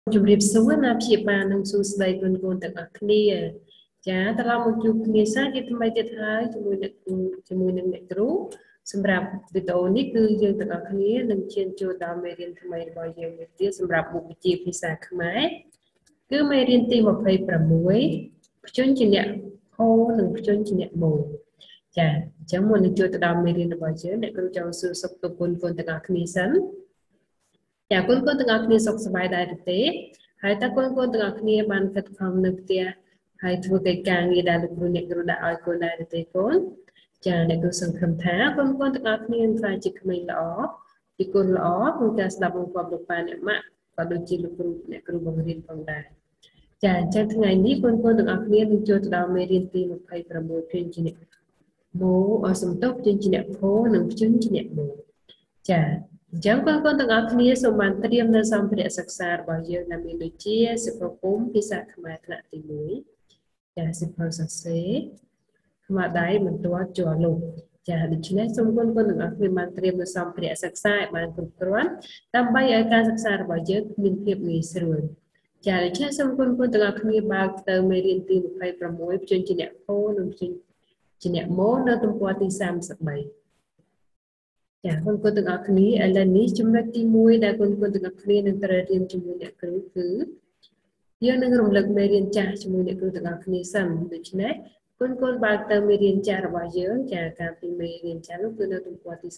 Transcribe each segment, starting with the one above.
ជំរាបសួរណាព្យាបាលនិងសួស្តីគុណៗទាំងអស់គ្នាចាត្រឡប់មកជួបគ្នាសាជាថ្មីទៀតហើយជាមួយនឹងអ្នកគ្រូសម្រាប់វីដេអូនេះគឺយើងទាំងអស់គ្នានឹងឈានចូលដល់មេរៀនថ្មីរបស់យើងមួយទៀតសម្រាប់មុខវិជ្ជាភាសាខ្មែរគឺមេរៀនទី26ភ្ជញ្ជាអ្នកហូនិងភ្ជញ្ជាអ្នកម៉ូចាអញ្ចឹងមុននឹងចូលទៅដល់មេរៀនរបស់យើងអ្នកគ្រូចង់សួរសុខទុក្ខគុណៗទាំងអស់គ្នាសិនចាគុណៗទាំងអស់គ្នាសុខសប្បាយដែរទេហើយតើគុណៗទាំងអស់គ្នាបានខិតខំនៅផ្ទះហើយធ្វើកិច្ចការងារដែលលោកគ្រូអ្នកគ្រូដាក់ឲ្យកូនដែរទេកូនចាអ្នកគ្រូសង្ឃឹមថាគុណៗទាំងអស់គ្នានឹងក្លាយជាក្មេងល្អជាកូនល្អក្នុងការស្ដាប់បង្គាប់លោកប៉ាអ្នកម៉ាក់ក៏ដូចជាលោកគ្រូអ្នកគ្រូបង្រៀនផងដែរចាអញ្ចឹងថ្ងៃនេះគុណៗទាំងអស់គ្នានឹងចូលទៅដល់មេរៀនទី26ភ្ជញ្ជាអ្នកម៉ូសំទោសភ្ជញ្ជាអ្នកផូនិងភ្ជញ្ជាអ្នកម៉ូចាអញ្ចឹងបងប្អូនទាំងអស់គ្នាសូមបានត្រៀមនៅសម្ភារៈសិក្សារបស់យើងដែលមានដូចជាសៀវភៅពុម្ពភាសាខ្មែរថ្នាក់ទី1ចាសៀវភៅសរសេរខ្មៅដៃបន្ទាត់ជាប់លុបចាដូច្នេះសូមបងប្អូនទាំងអស់គ្នាបានត្រៀមនៅសម្ភារៈសិក្សាឲ្យបានគ្រប់គ្រាន់ដើម្បីឲ្យការសិក្សារបស់យើងមានភាពងាយស្រួលចាដូច្នេះសូមបងប្អូនទាំងអស់គ្នាបើកទៅមេរៀនទី26ភ្ជញ្ជាអ្នកពោនិងភ្ជញ្ជាអ្នកម៉ូនៅទំព័រទី33ចាគុណៗទាំងអស់គ្នាឥឡូវនេះចំណុចទី1ដែលគុណៗទាំងអស់គ្នានឹងត្រូវរៀនជាមួយអ្នកគ្រូគឺយើងនឹងរំលឹកមេរៀនចាស់ជាមួយអ្នកគ្រូទាំងអស់គ្នាសិនដូច្នេះគុណៗបើកទៅមេរៀនចាស់របស់យើងចាកាលពីមេរៀនចាស់នោះគឺនៅទំព័រទី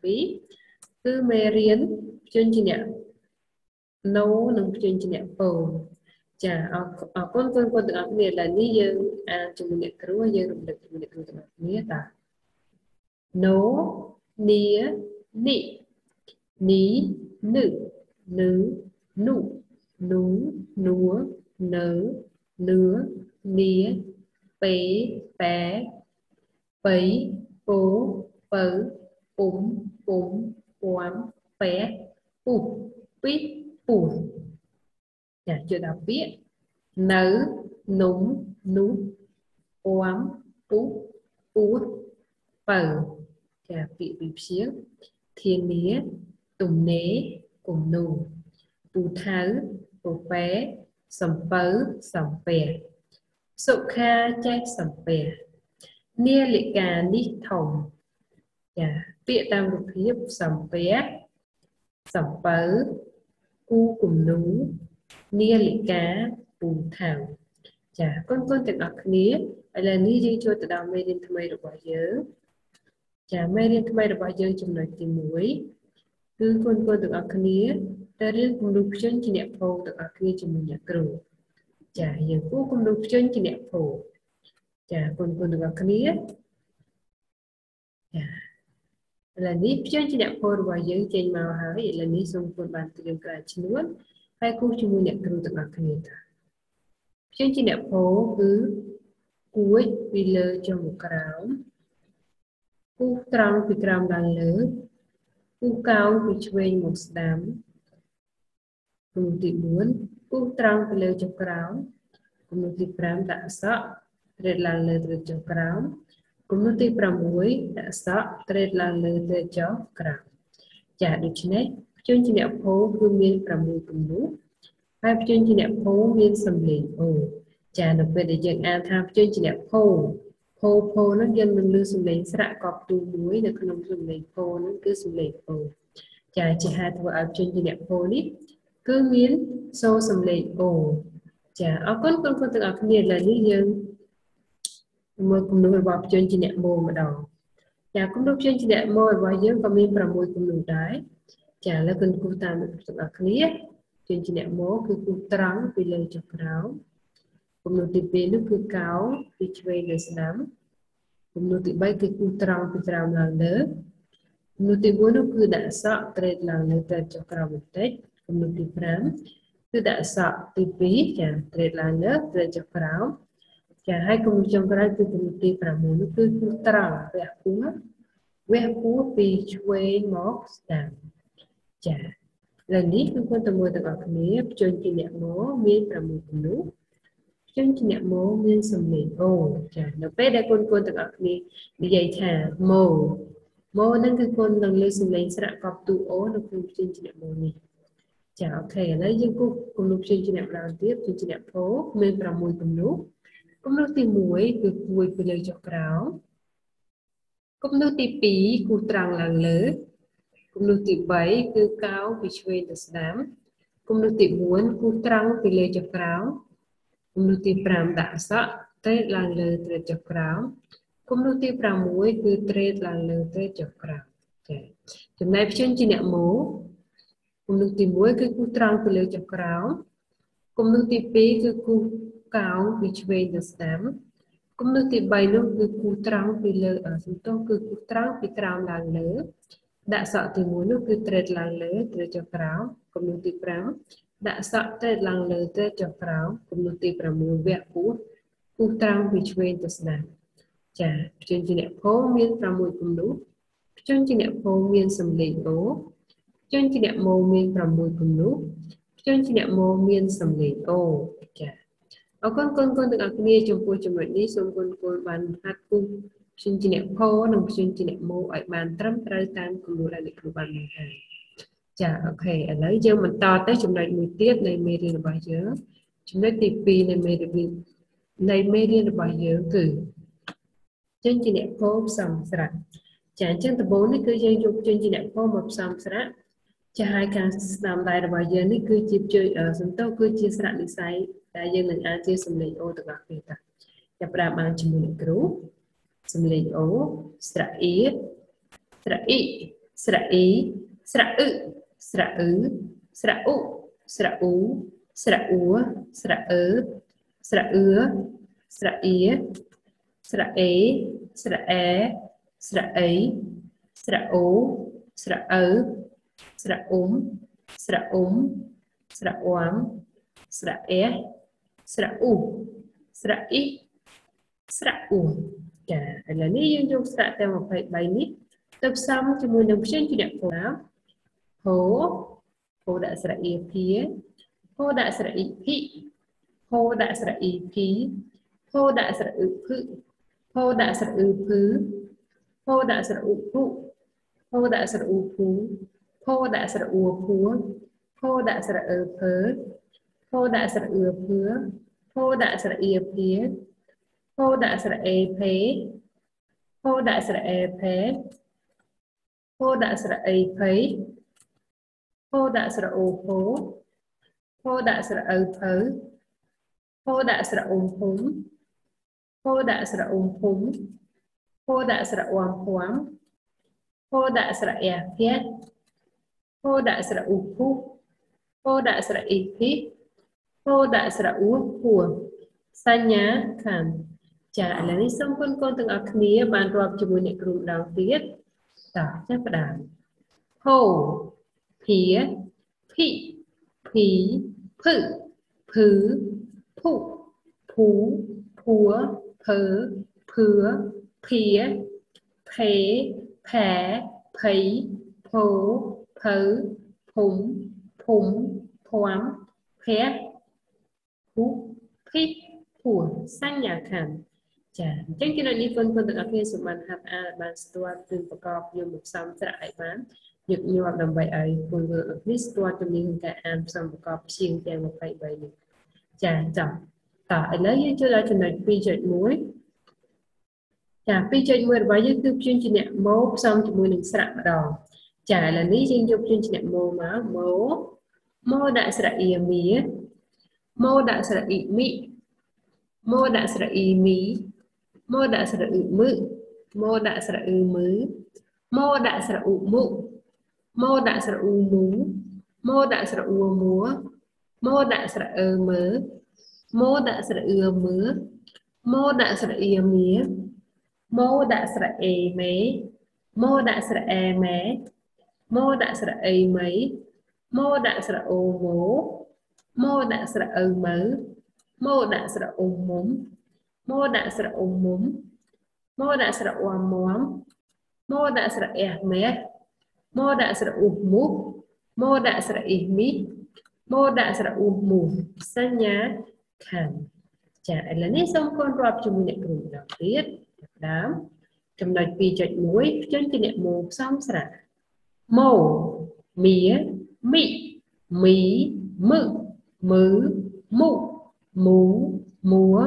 32គឺមេរៀនភ្ជញ្ជាអ្នកណូនិងភ្ជញ្ជាអ្នកពោចាអរគុណគុណៗទាំងអស់គ្នាឥឡូវនេះយើងអានជាមួយអ្នកគ្រូយើងរំលឹកជាមួយអ្នកគ្រូទាំងអស់គ្នាតាណូនីនេះនេះនឹនឹងនោះនោះនួនៅនឿនីពេប៉ែបៃពោបើពុំពុំពួមប៉ែពុះពីពុះចាជួយដល់ពាក្យនៅនំនោះពួមពុះពួតបើចាពាក្យពីព្យាធានាទំនេរគំនូពូថៅពូប៉ែសំពៅសំពះសុខាចេះសំពះនាឡិកានេះធំចាពាក្យតាមរូបភាពសំពះសំពៅគូគំនូនាឡិកាពូថៅចាគុណៗទាំងអស់គ្នាឥឡូវនេះយើងចូលទៅដល់មេរៀនថ្មីរបស់យើងចាមេរៀនថ្មីរបស់យើងចំណុចទី1គឺគុណៗទាំងអស់គ្នាទៅរៀនគំនូភ្ជញ្ជាអ្នកពោទាំងអស់គ្នាជាមួយអ្នកគ្រូចាយើងគូគំនូភ្ជញ្ជាអ្នកពោចាគុណៗទាំងអស់គ្នាចាឥឡូវនេះភ្ជញ្ជាអ្នកពោរបស់យើងចេញមកហើយឥឡូវនេះសូមគុណបានត្រៀមក្រានឈ្នួតហើយគូជាមួយអ្នកគ្រូទាំងអស់គ្នាតាភ្ជញ្ជាអ្នកពោគឺគួចពីលើចុះមកក្រោមគូត្រង់ពីក្រោមឡើងលើគូកោងពីឆ្វេងមកស្ដាំគំនូទី4គូត្រង់ពីលើចុះក្រោមគំនូទី5ដាក់សក់ត្រេតឡើងលើត្រេតចុះក្រោមគំនូទី6ដាក់សក់ត្រេតឡើងលើត្រេតចុះក្រោមចាដូច្នេះភ្ជញ្ជាអ្នកពោគឺមាន6គំនូហើយភ្ជញ្ជាអ្នកពោមានសំឡេងអូចានៅពេលដែលយើងអានថាភ្ជញ្ជាអ្នកពោផូហ្នឹងយើងនឹងលើសំឡេងស្រៈកប់ទូមួយនៅក្នុងសំឡេងផូហ្នឹងគឺសំឡេងផូចាជាហេតុធ្វើឲ្យភ្ជញ្ជាអ្នកផូនេះគឺមានសូរសំឡេងអូចាអរគុណគុណៗទាំងអស់គ្នាឥឡូវនេះយើងមើលគំនូរបស់ភ្ជញ្ជាអ្នកម៉ូម្ដងចាគំនូភ្ជញ្ជាអ្នកម៉ូរបស់យើងក៏មាន6គំនូដែរចាឥឡូវគុណគូតាមទាំងអស់គ្នាភ្ជញ្ជាអ្នកម៉ូគឺគូត្រង់ពីលើចុះក្រោមគំនូទី2នោះគឺកោងពីឆ្វេងទៅស្ដាំគំនូទី3គឺគូត្រង់ពីក្រោមឡើងលើគំនូទី4នោះគឺដាក់សក់ត្រេតឡើងលើត្រេតចុះក្រោមបន្តិចគំនូទី5គឺដាក់សក់ទី2ចាត្រេតឡើងលើត្រេតចុះក្រោមចាហើយគំនូចុងក្រោយគឺគំនូទី6នោះគឺគូត្រង់វះពោះពីឆ្វេងមកស្ដាំចាឥឡូវនេះគឺគុណទៅមើលទាំងអស់គ្នាភ្ជញ្ជាអ្នកម៉ូមាន6គំនូភ្ជញ្ជាអ្នកម៉ូមានសំឡេងអូចានៅពេលដែលគុណទាំងអស់គ្នានិយាយថាម៉ូហ្នឹងគឺគុណនឹងលើសំឡេងស្រៈកប់ទូអូនៅក្នុងភ្ជញ្ជាអ្នកម៉ូនេះចាអូខេឥឡូវយើងគូសគំនូសព្យញ្ជនៈម្ដងទៀតព្យញ្ជនៈផូមាន6គំនូសគំនូសទី1គឺគួយពីលើចុះក្រោមគំនូសទី2គូសត្រង់ឡើងលើគំនូសទី3គឺកោងពីឆ្វេងទៅស្ដាំគំនូសទី4គូសត្រង់ពីលើចុះក្រោមគំនូសទី5ដាក់សក់ត្រេតឡើងលើត្រេតចុះក្រោមគំនូសទី6គឺត្រេតឡើងលើត្រេតចុះក្រោមចាចំណែកព្យញ្ជនៈម៉ូគំនូសទី1គឺគូសត្រង់ពីលើចុះក្រោមគំនូសទី2គឺគូសកោងពីឆ្វេងទៅស្ដាំគំនូសទី3នោះគឺគូសត្រង់ពីលើសំទោសគឺគូសត្រង់ពីក្រោមឡើងលើដាក់សក់ទី1នោះគឺត្រេតឡើងលើត្រេតចុះក្រោមគំនូសទី5ដាក់សក់ត្រេតឡើងលើត្រេតចុះក្រោមគំនូសទី6វគ្គគូសត្រង់ពីឆ្វេងទៅស្ដាំចាព្យញ្ជនៈផូមាន6គំនូសព្យញ្ជនៈផូមានសំឡេងអូព្យញ្ជនៈម៉ូមាន6គំនូសព្យញ្ជនៈម៉ូមានសំឡេងអូចាអរគុណកូនទាំងអស់គ្នាចំពោះចំណុចនេះសូមកូនបានហាត់គូសព្យញ្ជនៈផូនិងព្យញ្ជនៈម៉ូឲ្យបានត្រឹមត្រូវតាមគំនូសដែលលោកគ្រូបានបង្ហាញចាអូខេឥឡូវយើងបន្តទៅចំណុចមួយទៀតនៃមេរៀនរបស់យើងចំណុចទី2នៃមេរៀនរបស់យើងគឺព្យញ្ជនៈផូផ្សំស្រៈចាអញ្ចឹងដំបូងនេះគឺយើងយកព្យញ្ជនៈផូមកផ្សំស្រៈចាហើយការស្ដាំដៃរបស់យើងនេះគឺជាសំទោសគឺជាស្រៈនិស្ស័យដែលយើងនឹងអាចជាសំឡេងអូទាំងអស់គ្នាតាចាប់ផ្ដើមបានជាមួយនឹងគ្រូសំឡេងអូស្រៈអ៊ីស្រៈអ៊ីស្រៈអ៊ីស្រៈអ៊ឹស្រៈអ៊ឺស្រៈអ៊ុស្រៈអ៊ូស្រៈអ៊ូស្រៈអឺស្រៈអ៊ឺស្រៈអ៊ីស្រៈអេស្រៈអែស្រៈអីស្រៈអូស្រៈអើស្រៈអ៊ុំស្រៈអ៊ុំស្រៈអ៊ាំស្រៈអេស្រៈអ៊ូស្រៈអ៊ីស្រៈអ៊ូចាឥឡូវនេះយើងយកស្រៈទាំង23នេះទៅផ្សំជាមួយនឹងព្យញ្ជនៈផូផូដាក់ស្រៈអ៊ីភាផូដាក់ស្រៈអ៊ីភីផូដាក់ស្រៈអ៊ីភីផូដាក់ស្រៈអ៊ឺភឹផូដាក់ស្រៈអ៊ឺភឺផូដាក់ស្រៈអ៊ូភុផូដាក់ស្រៈអ៊ូភូផូដាក់ស្រៈអ៊ូភួផូដាក់ស្រៈអឺភើផូដាក់ស្រៈអ៊ឺភឿផូដាក់ស្រៈអ៊ីភាផូដាក់ស្រៈអេភេផូដាក់ស្រៈអេភេផូដាក់ស្រៈអីភ័យផូដាក់ស្រៈអូភូផូដាក់ស្រៈអ៊ឺភៅផូដាក់ស្រៈអ៊ុំភុំផូដាក់ស្រៈអ៊ុំភុំផូដាក់ស្រៈអ៊ាំភួំផូដាក់ស្រៈអែភះផូដាក់ស្រៈអ៊ូភុផូដាក់ស្រៈអ៊ីភីផូដាក់ស្រៈអ៊ូភួសញ្ញាខណ្ឌចាឥឡូវនេះសូមកូនទាំងអស់គ្នាបានរាប់ជាមួយអ្នកគ្រូម្ដងទៀតតោះចាប់ផ្ដើមផូភាភីភីភឹភឺភុភូភួភើភឿភាភេផែភ័យភោភៅភុំភុំភួំភះភុភីភួសញ្ញាខណ្ឌចាអញ្ចឹងចំណុចនេះកូនទាំងអស់គ្នាសូមបានហាត់អានបានស្ទាត់គឺប្រកបយកមកផ្សំស្រៈឲ្យបានញឹកញាប់ដើម្បីឲ្យកូនទាំងអស់គ្នាស្ទាត់ជំនាញក្នុងការអានផ្សំប្រកបព្យាង្គទាំង23នេះចាចប់តោះឥឡូវយើងចូលដល់ចំណុច 2.1 ចា 2.1 របស់យើងគឺព្យញ្ជនៈម៉ូផ្សំជាមួយនឹងស្រៈម្ដងចាឥឡូវនេះយើងយកព្យញ្ជនៈម៉ូមកម៉ូដាក់ស្រៈអ៊ីមៀម៉ូដាក់ស្រៈអ៊ីមីម៉ូដាក់ស្រៈអ៊ីមីម៉ូដាក់ស្រៈអ៊ឺមឹម៉ូដាក់ស្រៈអ៊ឺមឺម៉ូដាក់ស្រៈអ៊ូមុម៉ូដាក់ស្រៈអ៊ូមូម៉ូដាក់ស្រៈអ៊ូមួម៉ូដាក់ស្រៈអឺមើម៉ូដាក់ស្រៈអ៊ឺមឺម៉ូដាក់ស្រៈអ៊ីមៀម៉ូដាក់ស្រៈអេមេម៉ូដាក់ស្រៈអែម៉ែម៉ូដាក់ស្រៈអីមីម៉ូដាក់ស្រៈអូម៉ូម៉ូដាក់ស្រៈអ៊ឺមើម៉ូដាក់ស្រៈអ៊ុំមុំម៉ូដាក់ស្រៈអ៊ុំមុំម៉ូដាក់ស្រៈអ៊ាំមុំម៉ូដាក់ស្រៈអែម៉ែម៉ូដាក់ស្រៈអ៊ូមូម៉ូដាក់ស្រៈអ៊ីមីម៉ូដាក់ស្រៈអ៊ូមូសញ្ញាខណ្ឌចាឥឡូវនេះសូមកូនរាប់ជាមួយអ្នកគ្រូម្ដងទៀតដើមចំណុច 2.1 ព្យញ្ជនៈម៉ូផ្សំស្រៈម៉ូមៀមី mí mực mứ mụ mú múa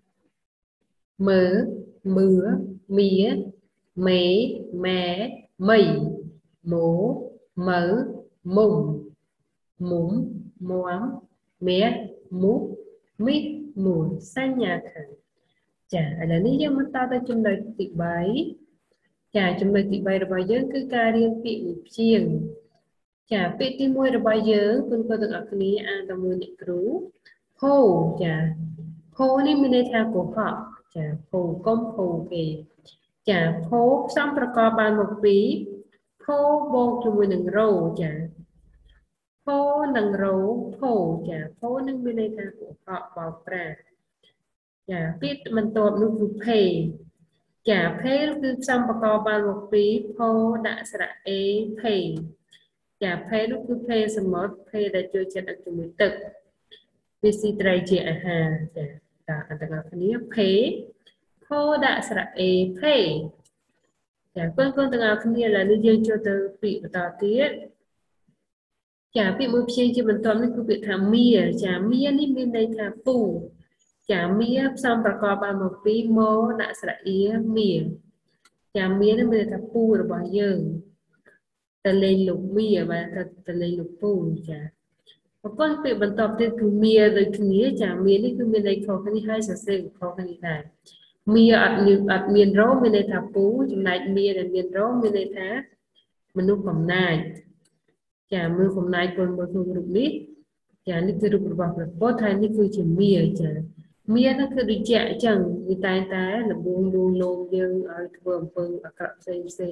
mớ mứa mía mế mé mẩy mố mớ mùng múm muống mé mú mít mùi xanh nhà khẳng chả là lý do mà ta ta trong đời tị bấy chả trong đời tị bấy rồi bao giờ cứ ca riêng bị chiêng chả bị tí môi rồi bao giờ con có được ở cái này ăn tao mua nhẹ cứu hô chả hô này mình đây theo của họ chả hô công hô về chả hô xong rồi có bàn một phí hô vô cho mình đừng râu chả hô đừng râu hô chả hô nên mình đây theo của họ vào ra chả biết mình tụt nó cứ phê chả phê cứ xong rồi có bàn một phí hô đã sẵn ế phê chả phê nó cứ phê xong mất phê đã chơi chân được cho mình tự vì si trai chị hà chả ta ăn tặng cái này phê hô đã sẵn ế phê chả con tặng cái này là lưu dương cho tôi bị tỏ tiết chả bị một chiên cho mình tóm nên cứ bị thả mía chả mía ní bên đây thả phù chả mía xong và có ba một phí mô đã sẵn ế mía chả mía nó bên thả phù rồi bỏ giờ ta lên lục mía và ta lên lục phù chả con bị bận tập thì cứ mía rồi cứ nghĩa chả mía ní cứ bên đây khó khăn hai sở sinh khó khăn này mía ở miền rô bên đây thả phù trong này mía là miền rô bên đây thả mình nuôi phòng này chả mưa phòng này còn một số rụng nít chả ní cứ rụng bọc là có thay ní cứ chỉ mía chả mía nó cứ đi chạy chẳng người ta là buông buông lôn nhưng ở vườn vườn ở cạnh xây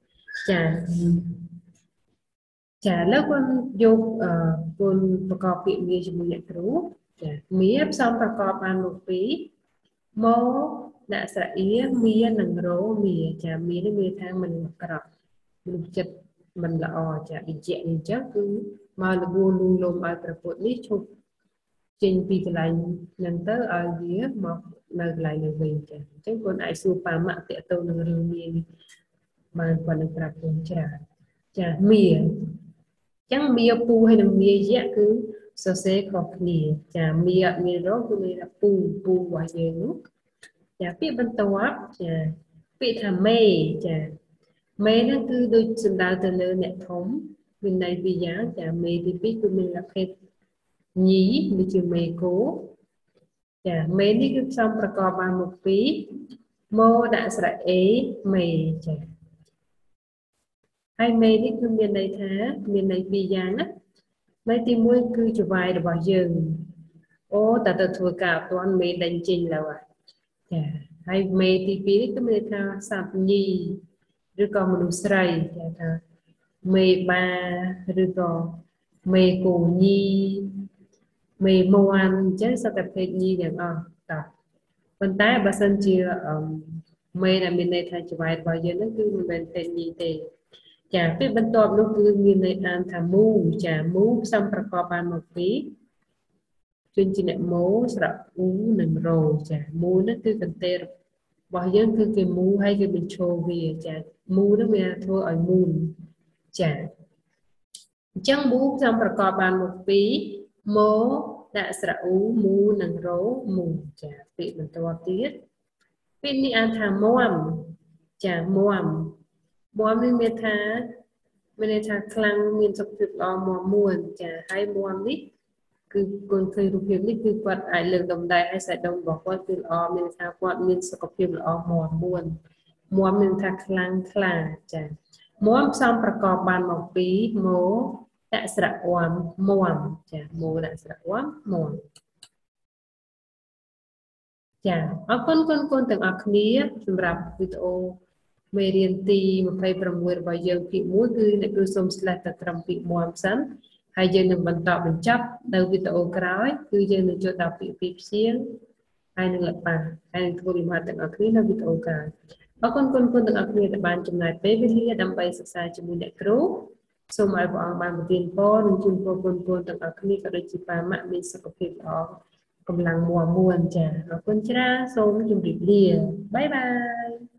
chả lớp con vô conประกอบviệc mía cho mình nhậnรู้mía xongประกอบăn một phí mô đã sẵn ý mía nâng rô mía chả mía nó mía thang mình mặc cọp mình chật mình là chả bị chạy nên chắc cứ mà là buồn luôn lồm ai phải phụ lý chụp trên vì lại nhận tới ở dưới mà nơi lại là mình chả chứ còn ai xua phá mạng tệ tôi nâng rô mía mà còn được gặp con chả mía chẳng mía pu hay là mía dẹ cứ so sẽ có nè chả mía đó cứ là pu vào giờ lúc chả biết bên tàu chả biết thà mê chả mê nó cứ đôi chân đào từ nơi nẹt thống bên này vì giá chả mê thì biết của mình là phép nhí mình chịu mê cố chả mê đi cứ xongประกอบ bằng một phí mô đã sẵn ế mê chả hai mê đi cứ miền này thá miền này vì giá mấy tìm mũi cứ cho vài được bao giờ ô ta tự thua cả toàn mê đánh trình là vậy hai mê thì biết cái mê tha sạp nhì rồi còn một sợi mê ba rồi còn mê cổ nhi mê mô ăn chứ sao tập phê nhi được không phần tay bà sân chia mê là miền này thay cho vài bao giờ nó cứ mình phê nhi thì chả biết bên tôm nó cứ miền này ăn thà mu chả mu xongประกอบ ăn một phí chuyên chỉ lại mố sạ ú nằm rồi chả mu nó cứ cần tê bao giờ cứ cái mu hay cái mình trôi về chả mu nó về thôi ở mùn chả chẳng mu xongประกอบ ăn một phí mố đã sạ ú mu nằm rố mù chả bị mình to tiết bên đi ăn thà muam chả muam muam mình thà khlang mình sắp được muam muôn chả hay muam nít cứ conเคยรู้เพียงนี่คือวัดไอเรื่องดำใดไอใส่ดงบอกว่าคือมินทาวัดมินสกปรกหมอนม้วนมินทาคลังคลาจ้ะม้วนซ้ำประกอบานหมอกปีโมดะสระวามม้วนจ้ะโมดะสระวามม้วนจ้ะเอาคนต่างอักนี้สำหรับวิดีโอเมเรียนตีมาไปประมวลใบเยอะปีม้วนคือในกลุ่มสมสลัดตะตรมปีม้วนซ้ำhay dân đượcបន្តបញ្ចប់នៅវីដេអូក្រោយគឺយើងនឹងចូលដល់ពាក្យពីផ្សៀងហើយនឹងលក្ខណៈហើយនឹងធ្វើលំហាត់ទាំងអស់គ្នានៅវីដេអូក្រោយអរគុណទាំងអស់គ្នាដែលបានចំណាយពេលវេលាដើម្បីសិក្សាជាមួយអ្នកគ្រូសូមឲ្យព្រះអង្គបានប្រទានពរនិងជូនពរគុណទាំងអស់គ្នាក៏ដូចជាប៉ាម៉ាក់មានសុខភាពល្អកម្លាំងមាំមួនចា៎អរគុណច្រើនសូមជម្រាបលាបាយបាយ